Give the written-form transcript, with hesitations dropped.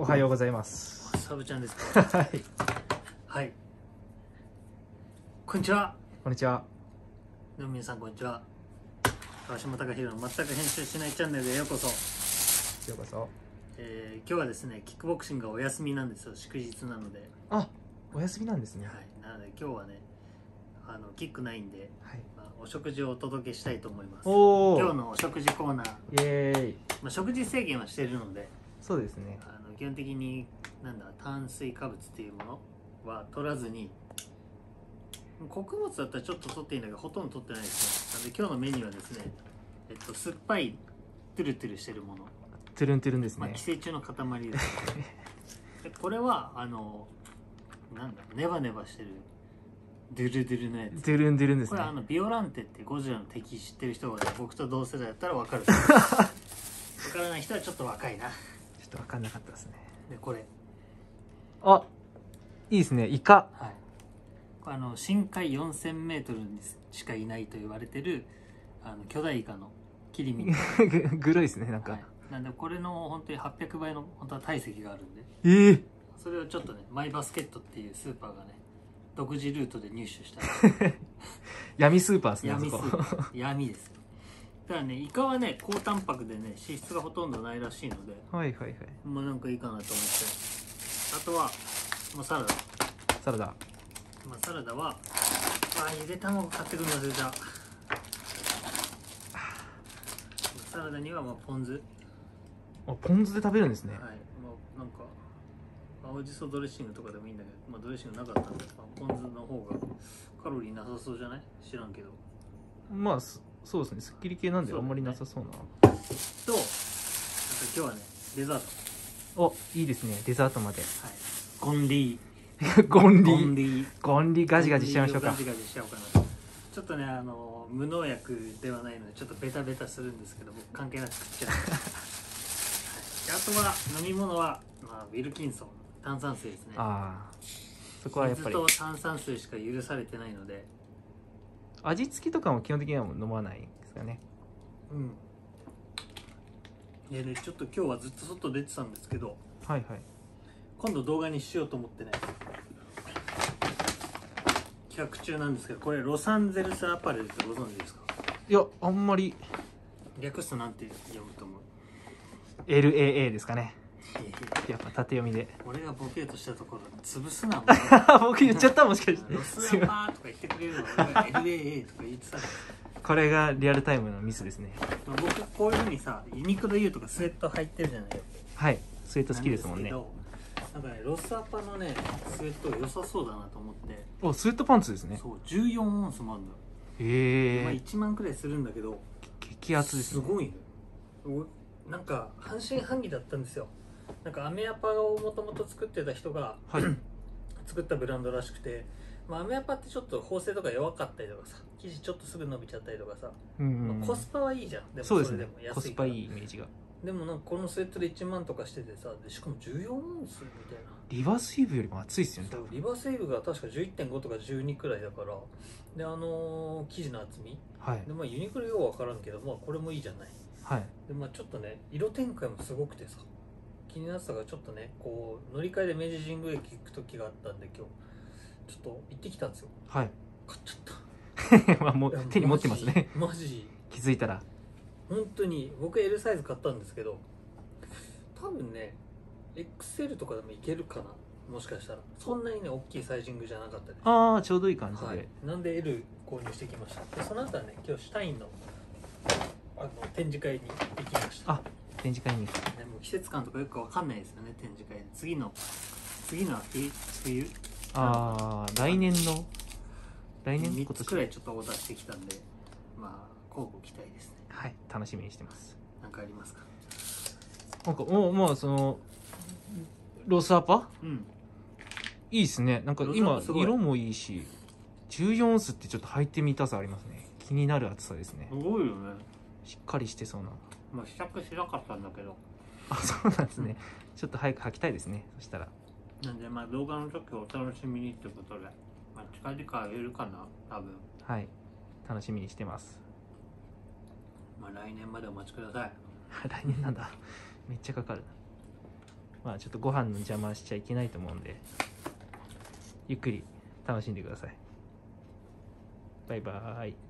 はようございます。 サブちゃんですか。 はい。 はい。こんにちは。 こんにちは。 どうも皆さんこんにちは。川島貴弘の全く編集しないチャンネルへようこそ。 ようこそ。 今日はですね、キックボクシングがお休みなんですよ。祝日なので。 あ、お休みなんですね。 はい。なので今日はね、キックないんで、 はい。 お食事をお届けしたいと思います。 おお。 今日のお食事コーナー。 イエーイ。 食事制限はしているので、 そうですね。 基本的に炭水化物っていうものは取らずに、穀物だったらちょっと取っていいんだけどほとんど取ってないですね。なので今日のメニューはですね、酸っぱいトゥルトゥルしてるもの、 トゥルントゥルンですね。 寄生虫の塊ですでこれはネバネバしてるドゥルドゥルのやつ。 ドゥルンドゥルンですこね。 れビオランテってゴジラの敵知ってる人が、ね、僕と同世代だったら分かる分からない人はちょっと若いな。 ちょっと分かんなかったですね。 でこれあ、いいですね。イカ。 はい、これ深海 4000m にしかいないと言われてる巨大イカの切り身グロいですね、なんか。 はい、なんでこれの本当に800倍の本当は体積があるんで、それをちょっとね、マイバスケットっていうスーパーがね独自ルートで入手した闇スーパーですね。 闇スーパー闇ですよ。だからね、イカはね高タンパクでね脂質がほとんどないらしいので、 はいはいはい。 もうなんかいいかなと思って、あとはもうサラダ。 サラダ。 サラダはゆで卵買ってくるの忘れた。サラダにはポン酢。 あ、ポン酢で食べるんですね。 はい、なんか青じそドレッシングとかでもいいんだけど、ドレッシングなかったんで、ポン酢の方がカロリーなさそうじゃない？知らんけど。 まあそうですね。すっきり系なんであんまりなさそうな。 と、今日はねデザート。 お、いいですね。デザートまで。 はい。ゴンリー。ゴンリー。 ゴンリガジガジしちゃいましょうか。 ガジガジしちゃおうかな。ちょっとね無農薬ではないのでちょっとベタベタするんですけど、僕関係なく食っちゃう。あとは飲み物は、ウィルキンソン炭酸水ですね。 ああ、そこはやっぱり水と炭酸水しか許されてないので、 味付きとかも基本的には飲まないですかね。 いやね、ちょっと今日はずっと外出てたんですけど、 はいはい。 今度動画にしようと思ってね企画中なんですけど、これロサンゼルスアパレルってご存知ですか？ いや、あんまり。 略すとなんて読むと思う？ LAA ですかね。やっぱ縦読みで。 俺がボケとしたところ潰すなもん僕言っちゃった、もしかして。 ロスアパーとか言ってくれるの俺が LAA とか言ってた。 これがリアルタイムのミスですね。 僕こういうふうにさ、ユニクロ U とかスウェット入ってるじゃないよ。 はい、スウェット好きですもんね。 なんかね、ロスアパのねスウェット良さそうだなと思って。 お、スウェットパンツですね。 そう、14オンスもあるんだよ。 へえ。 1万くらいするんだけど激アツですね。 すごいね。なんか半信半疑だったんですよ。なんかアメアパをもともと作ってた人が、 はい、 作ったブランドらしくて、アメアパってちょっと縫製とか弱かったりとかさ、生地ちょっとすぐ伸びちゃったりとかさ、コスパはいいじゃん。でもそうですね。 でも安いからコスパいいイメージが。 でもなんかこのスウェットで1万とかしててさ、でしかも14オンスみたいな。 リバースイーブよりも熱いですよね。 そう、リバースイーブが確か 11.5 とか12くらいだから、で生地の厚み、 はい、 でユニクロよう分からんけど、これもいいじゃない。 はい、 でちょっとね色展開もすごくてさ、気になってたからちょっとねこう乗り換えで明治神宮駅行く時があったんで、今日ちょっと行ってきたんですよ。 はい。 買っちゃった。 まあもう手に持ってますね。 マジ気づいたら。 本当に僕 L サイズ買ったんですけど、多分ね XL とかでもいけるかな、もしかしたら。そんなにね大きいサイジングじゃなかったです。 ああ、ちょうどいい感じで、 はい、なんで L 購入してきました。でその後はね、今日シュタインの展示会に行きました。 あ、展示会に。 でも季節感とかよくわかんないですよね、展示会で。次の秋冬、 来年 3 今年つくらいちょっとオーダーしてきたんで、交互期待ですね。 はい、楽しみにしてます。 何かありますか？ なんかそのロスアパ、いいですね。なんか今色もいいし、14オンスってちょっと履いてみたさありますね。気になる厚さですね。 すごいよね。 しっかりしてそうな。 試着しなかったんだけど。 あ、そうなんですね。ちょっと早く履きたいですね。そしたら。 なんで動画の時お楽しみにってことで、近々あげるかな、多分。 はい、楽しみにしてます。 来年までお待ちください。 来年なんだ。めっちゃかかる。 まあちょっとご飯の邪魔しちゃいけないと思うんで、ゆっくり楽しんでください。バイバーイ。